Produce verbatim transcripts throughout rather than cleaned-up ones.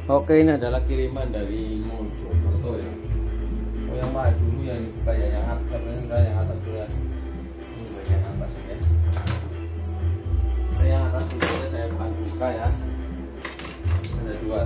Oke, ini adalah kiriman dari Mojokerto ya. Oh, yang mana dulu yang kayak yang atas, sebenarnya yang atas dulu ya. Ini bagian atas ya. Yang atas dulu ya, saya bukan buka ya. Ada dua.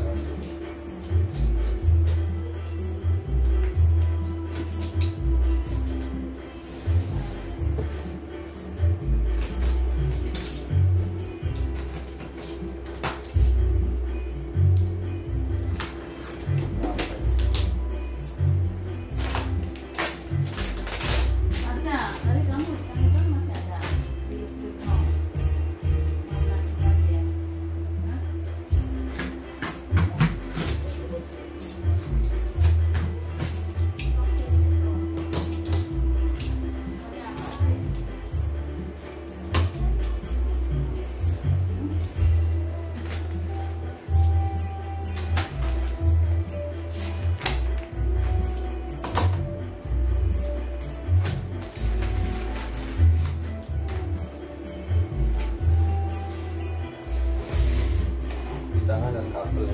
Tangan dan kabel.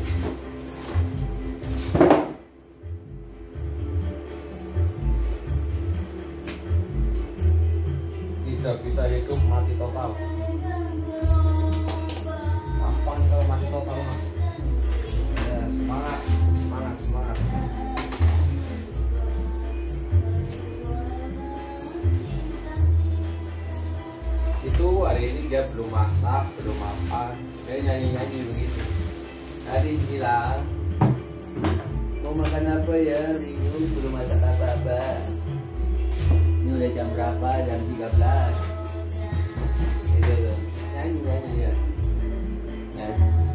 Tidak bisa hidup, mati total. Gampang kalau mati total mas. Ya, semangat, semangat, semangat. Itu hari ini dia belum masak, belum apa, dia nyanyi-nyanyi begitu. Tadi bilang mau makan apa ya, bingung belum masak apa-apa. Ini udah jam berapa? Jam tiga belas. Gitu loh, nyanyi-nyanyi ya. Nah.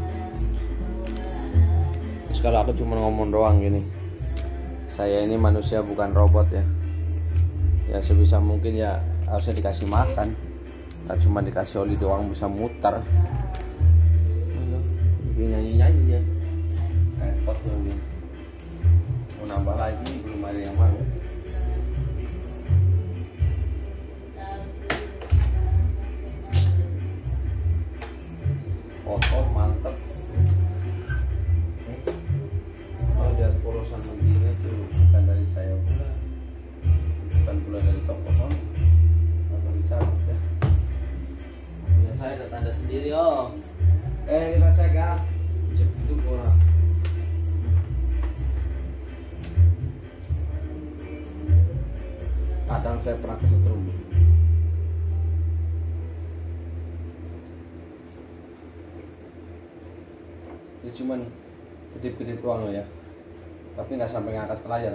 Terus kalau aku cuma ngomong doang gini, saya ini manusia bukan robot ya. Ya sebisa mungkin ya harusnya dikasih makan. Tak cuma dikasih oli doang bisa muter. Nyanyi-nyanyi ya, repot lagi. Mau nambah lagi belum ada yang mau. Kotor mantep. Kalau lihat polosan begini tuh bukan dari saya pula, bukan pula dari toko on atau bisa ya. Punya saya ada tanda sendiri om. Eh kita cek ya, cek itu kurang. Kadang saya pernah kesetrum. Ini cuman kedip-kedip doang loh ya, tapi nggak sampai ngangkat ke layar.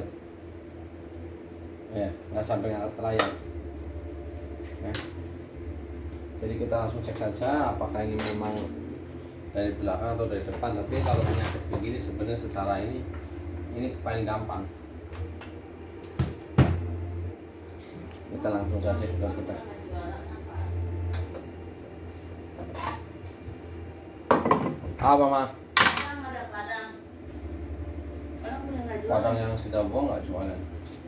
Ya, nggak sampai ngangkat ke layar. Ya. Jadi kita langsung cek saja apakah ini memang dari belakang atau dari depan. Tapi kalau penyakit begini sebenarnya secara ini ini paling gampang. Kita langsung saja kita bedah. Apa mah? Padang yang sudah buang nggak jualan.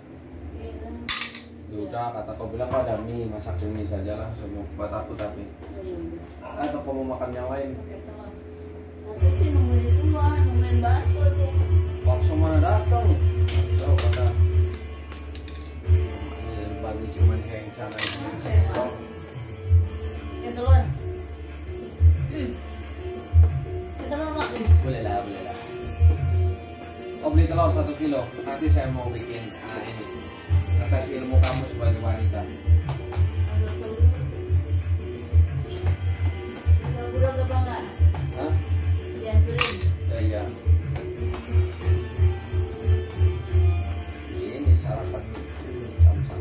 Ya udah, kata kau bilang kau ada mie, masak mie saja langsung buat aku. Tapi atau kau mau makan yang lain? Masa sih nungguin itu mah, nungguin bakso deh. Bakso mana datang? Tahu kata bagi cuman yang sana ini. Ya telur. Hmm. Ya telur nggak? Boleh lah, boleh lah. Oh beli telur satu kilo. Nanti saya mau bikin ah, ini ngetes ilmu kamu sebagai wanita. Udah gak bangga? Hah? Ya iya. Ini sarapan samsang.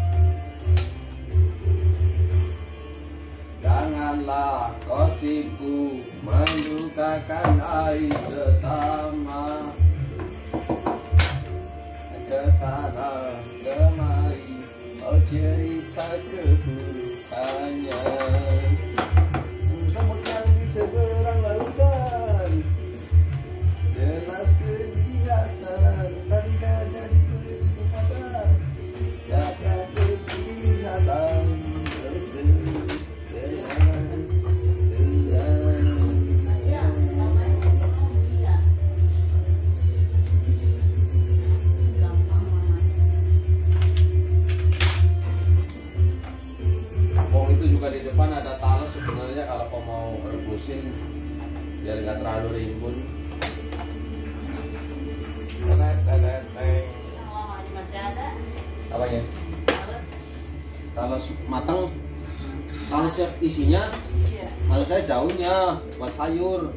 Janganlah kau sibuk mendukakan air bersama, kesana kemari kau cerita keburukannya. Semekan di seberang lautan, jelas kelihatan, tapi tak jadi begitu mata, tak kelihatan betul. berimbun. Tenet, tenet, tenet. Yang lama aja masih ada. Apanya? Terus, Kalau matang, kalau siap isinya, iya. kalau saya daunnya buat sayur.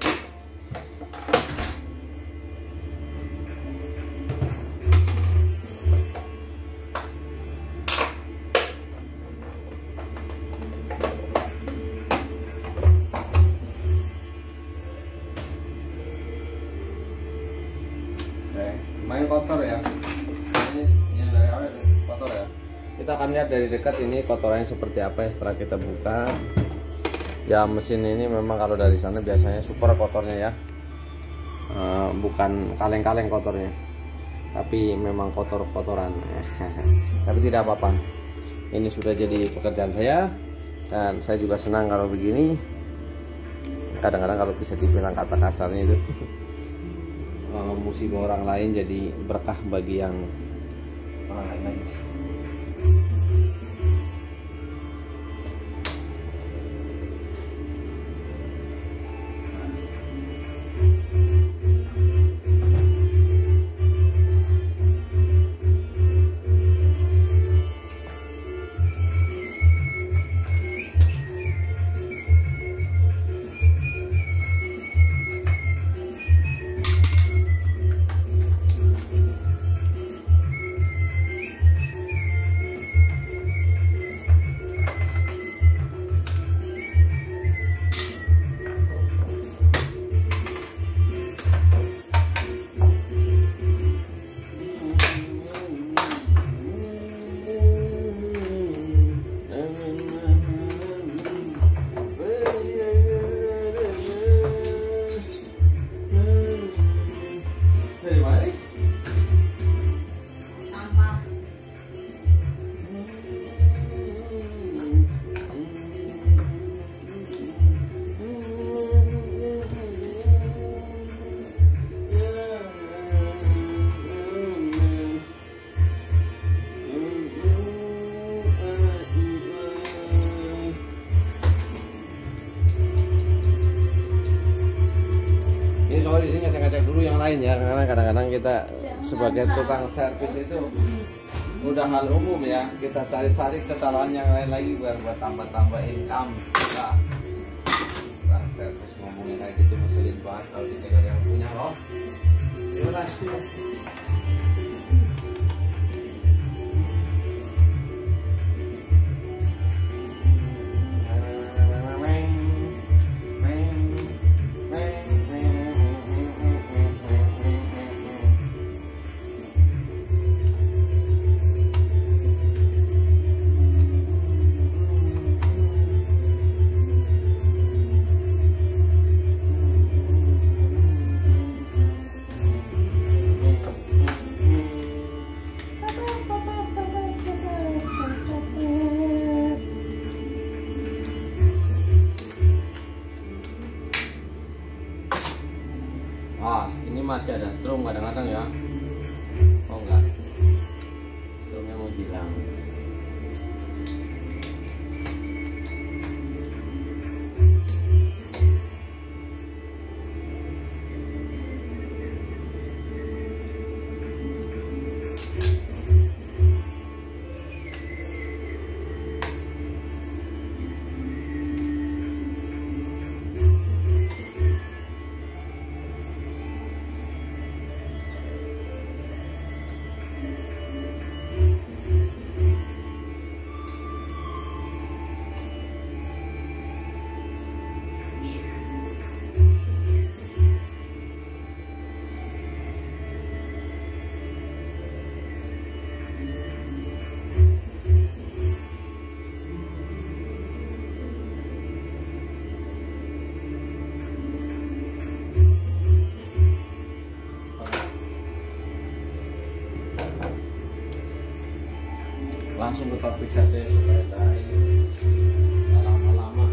Main kotor ya, ini yang dari awal kotor ya. Kita akan lihat dari dekat ini kotorannya seperti apa ya setelah kita buka. Ya mesin ini memang kalau dari sana biasanya super kotornya ya, e, bukan kaleng-kaleng kotornya, tapi memang kotor-kotoran. Tapi tidak apa-apa, ini sudah jadi pekerjaan saya dan saya juga senang kalau begini. Kadang-kadang kalau bisa dibilang kata kasarnya itu musibah orang lain jadi berkah bagi yang orang lain lagi. Di sini ngecek-ngecek dulu yang lain ya, karena kadang-kadang kita sebagai tukang servis itu udah hal umum ya, kita cari-cari kesalahan yang lain lagi biar buat tambah-tambah income. Nah, tukang servis ngomongin kayak gitu ngeselin banget kalau ditinggal yang punya loh. Terima kasih. Ah, ini masih ada strum kadang-kadang ya. Oh enggak, strumnya mau hilang. Langsung ke topik saja supaya tak ini lama-lama.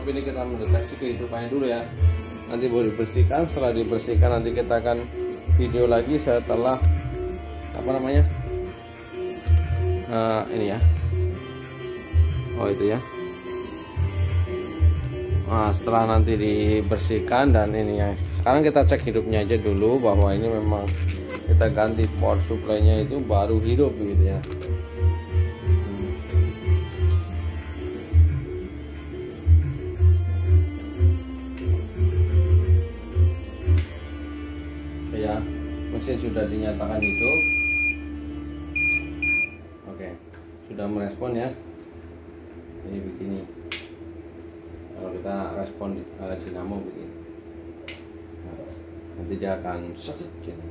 ini kita mendeteksi kehidupannya dulu ya. Nanti baru dibersihkan. Setelah dibersihkan nanti kita akan video lagi setelah apa namanya uh, ini ya. Oh itu ya. Nah, setelah nanti dibersihkan dan ini ya. Sekarang kita cek hidupnya aja dulu bahwa ini memang kita ganti power supply-nya itu baru hidup gitu ya. Hmm. Ya, mesin sudah dinyatakan hidup. Oke, sudah merespon ya. Ini begini. Kalau kita respon di, uh, dinamo begini, nah, nanti dia akan set gitu.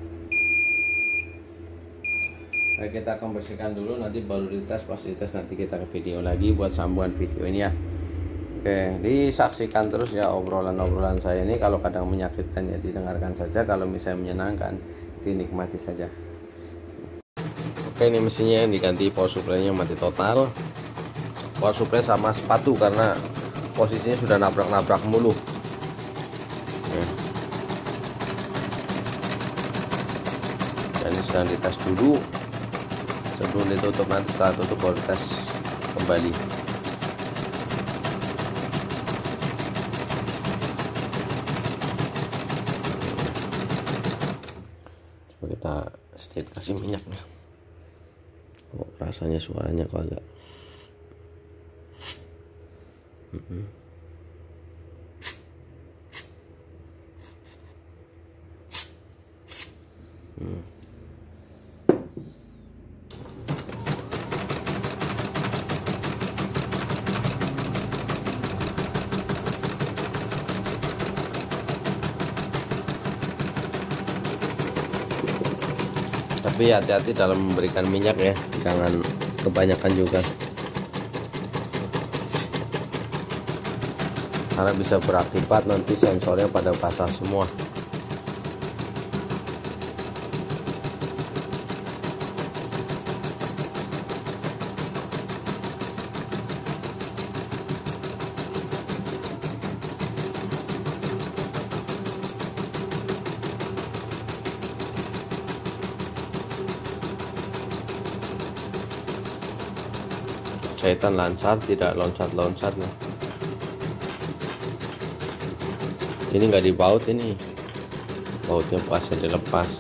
Nah, kita akan bersihkan dulu, nanti baru dites. Pas dites nanti kita ke video lagi buat sambungan video ini ya. Oke, disaksikan terus ya obrolan-obrolan saya ini. Kalau kadang menyakitkan ya didengarkan saja, kalau misalnya menyenangkan dinikmati saja. Oke, ini mesinnya yang diganti power supply-nya mati total. Power supply sama sepatu karena posisinya sudah nabrak-nabrak mulu. Oke. Dan ini sedang dites dulu sebelum ditutup, nanti setelah tutup baru tes kembali. Coba kita sedikit kasih minyaknya. Oh, rasanya suaranya kok agak hmm. Hmm. Tapi hati-hati dalam memberikan minyak ya, jangan kebanyakan juga karena bisa berakibat nanti sensornya pada basah semua. Jahitan lancar, tidak loncat-loncat nih. Ini nggak dibaut, ini bautnya pas dilepas.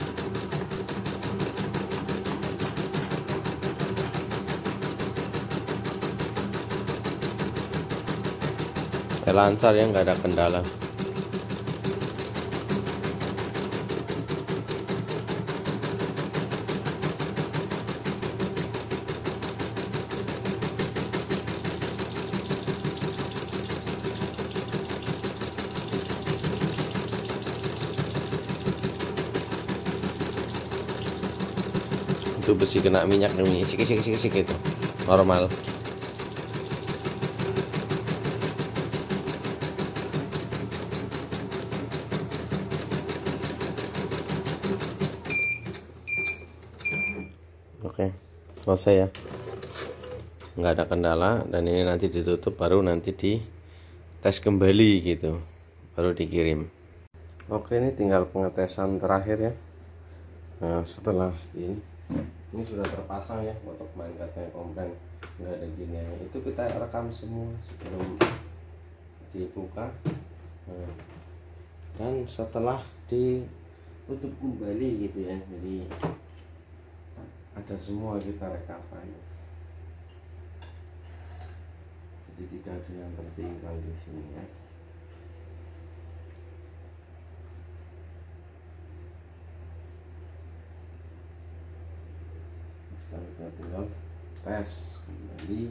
Kayak lancar ya, nggak ada kendala. Itu besi kena minyak ini sikit-sikit gitu normal. Oke, selesai ya, nggak ada kendala. Dan ini nanti ditutup baru nanti di tes kembali gitu, baru dikirim. Oke, ini tinggal pengetesan terakhir ya. Nah, setelah ini ini sudah terpasang ya, motor main katanya komplain nggak ada gini. Itu kita rekam semua sebelum dibuka. Nah, dan setelah ditutup kembali gitu ya, jadi ada semua kita rekapan, jadi tidak ada yang tertinggal di sini ya. Sekarang kita tinggal tes kembali.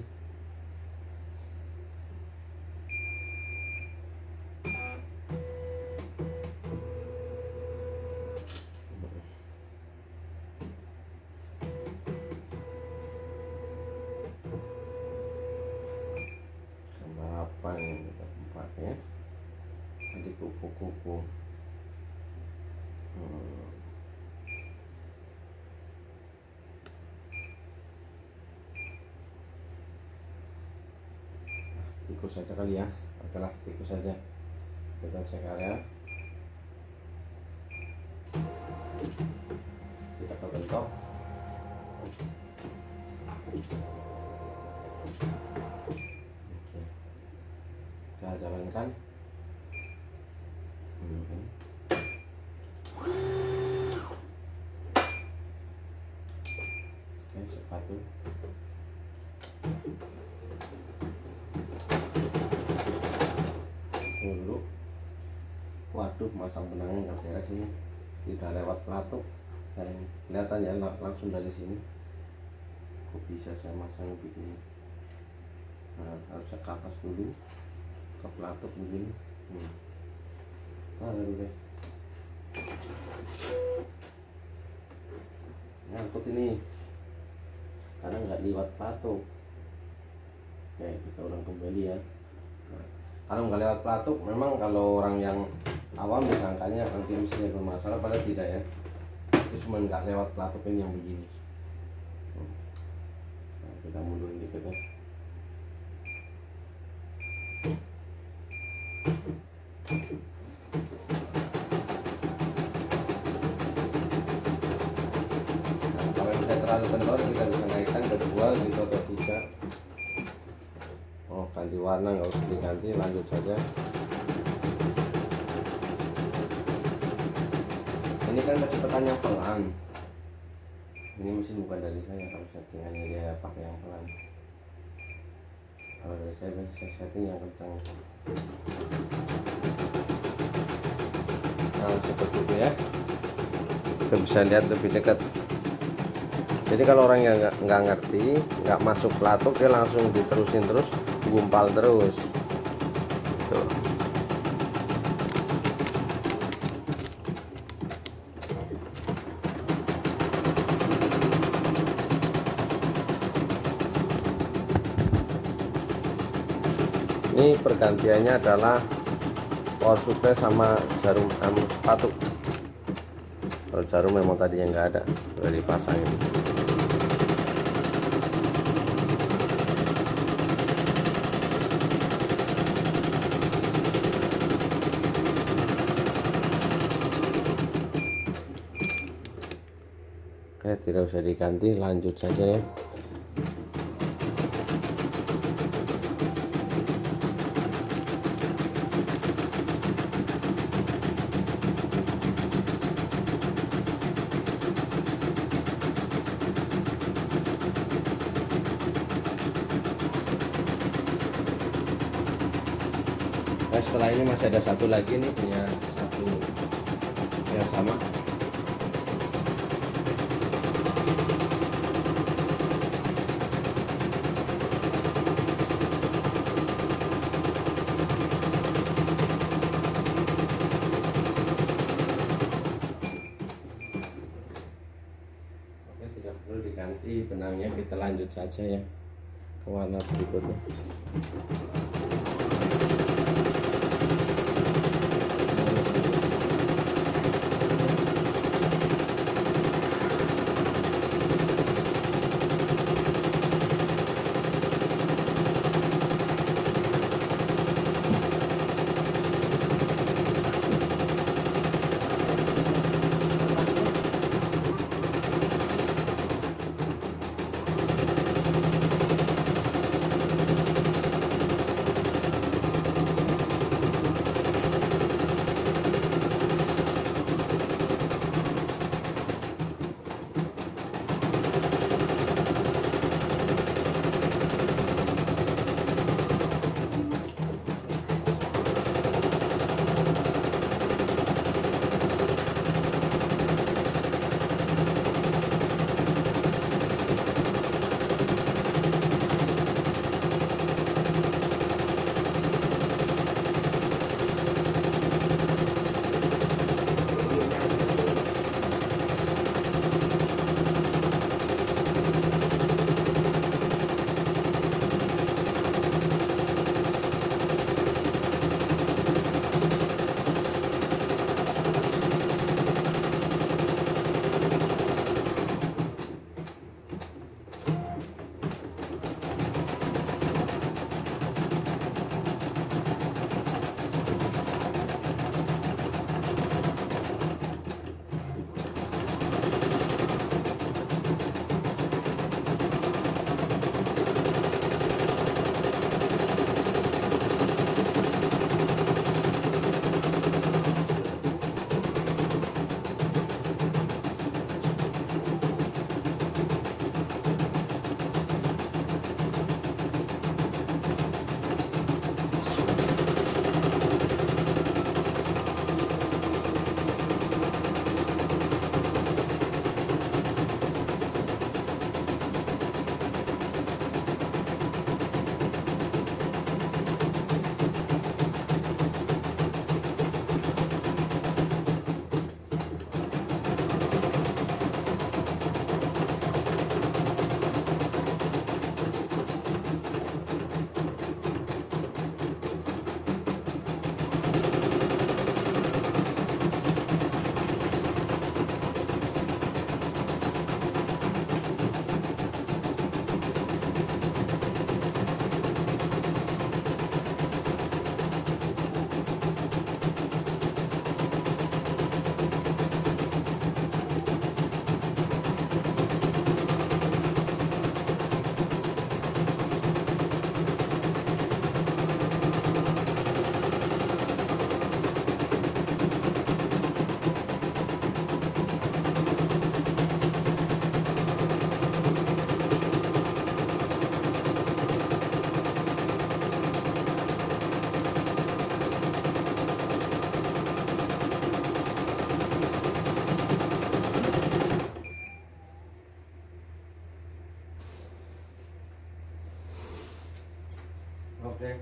Gambar apa yang kita pakai? Di kupu-kupu. Hmm. Tikus saja kali ya. Oke. oke lah, tikus saja. Kita cek area, tidak kebentok. Oke, kita jalankan. Hmm. Oke, sepatu. Dulu, waduh, masang benangnya nggak beres ini, tidak lewat pelatuk. Dan kelihatan ya langsung dari sini. Kok bisa saya masang begini? Nah, harusnya ke atas dulu, ke pelatuk begini. Hmm. Nah, baru deh. Nyangkut ini, karena nggak lewat pelatuk. Oke, kita ulang kembali ya. Nah, kalau nggak lewat pelatuk, memang kalau orang yang awam disangkanya anti mesinnya bermasalah, padahal tidak ya. Itu cuma nggak lewat pelatuk ini yang begini. Nah, kita mundurin dikit ya. Nah, kalau misalnya terlalu kendor, kita bisa naikkan ke dua gitu atau tiga. Oh, ganti warna nggak usah diganti, lanjut saja. Ini kan kecepatannya pelan. Ini mesin bukan dari saya, kalau settingannya dia pakai yang pelan. Kalau dari saya saya setting yang kencang. Nah, seperti itu ya. Kita bisa lihat lebih dekat. Jadi kalau orang yang nggak ngerti, nggak masuk pelatuk, dia langsung diterusin terus, gumpal terus. Tuh. Ini pergantiannya adalah power supply sama jarum um, pelatuk. Kalau jarum memang tadinya nggak ada, sudah dipasangin. Oke, tidak usah diganti, lanjut saja ya. Nah, setelah ini masih ada satu lagi nih, punya satu yang sama. Oke, tidak perlu diganti benangnya, kita lanjut saja ya ke warna berikutnya.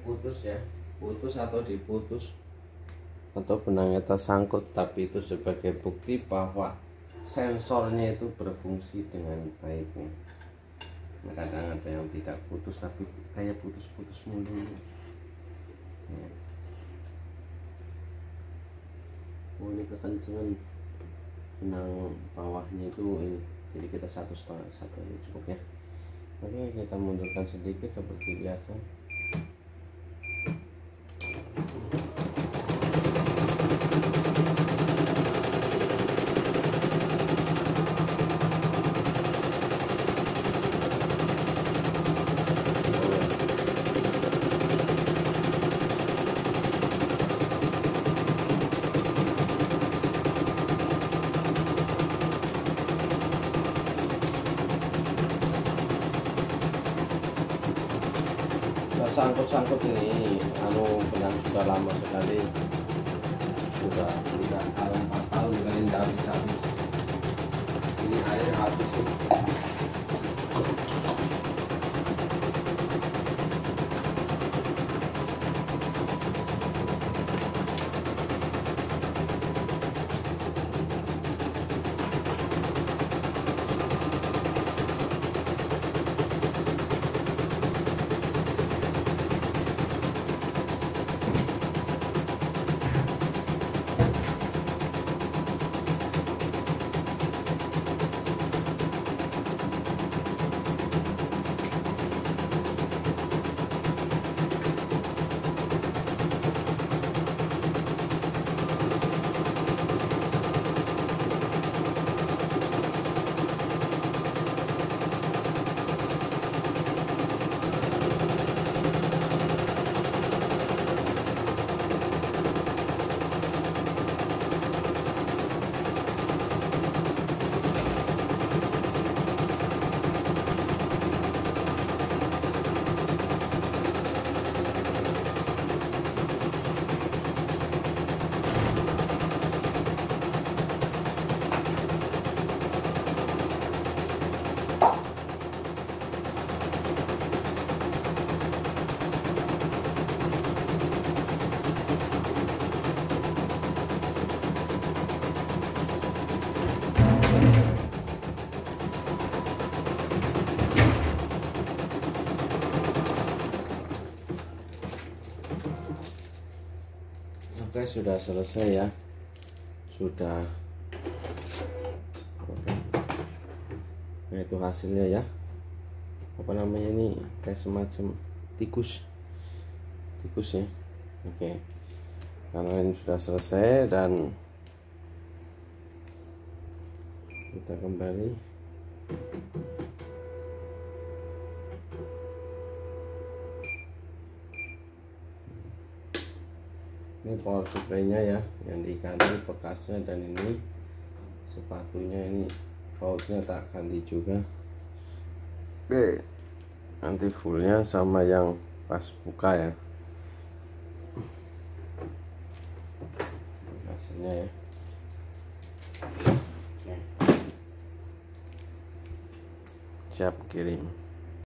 putus ya, putus atau diputus atau benangnya tersangkut, tapi itu sebagai bukti bahwa sensornya itu berfungsi dengan baik nih. Nah, kadang ada yang tidak putus tapi kayak putus-putus mulu ya. Oh, ini kekencengan benang bawahnya itu ini, jadi kita satu setengah satu ini cukup ya. Oke, kita mundurkan sedikit seperti biasa. Sangkut-sangkut ini anu benang sudah lama sekali, sudah tiga tahun empat tahun kali tidak habis-habis. Ini air habis sih. Oke, sudah selesai ya, sudah. Oke, nah itu hasilnya ya, apa namanya ini, kayak semacam tikus tikus ya. Oke, karena ini sudah selesai dan kita kembali. Ini power supply-nya ya, yang diganti bekasnya, dan ini sepatunya, ini bautnya tak ganti juga. Oke, nanti fullnya sama yang pas buka ya. Hasilnya ya. Oke. Siap kirim.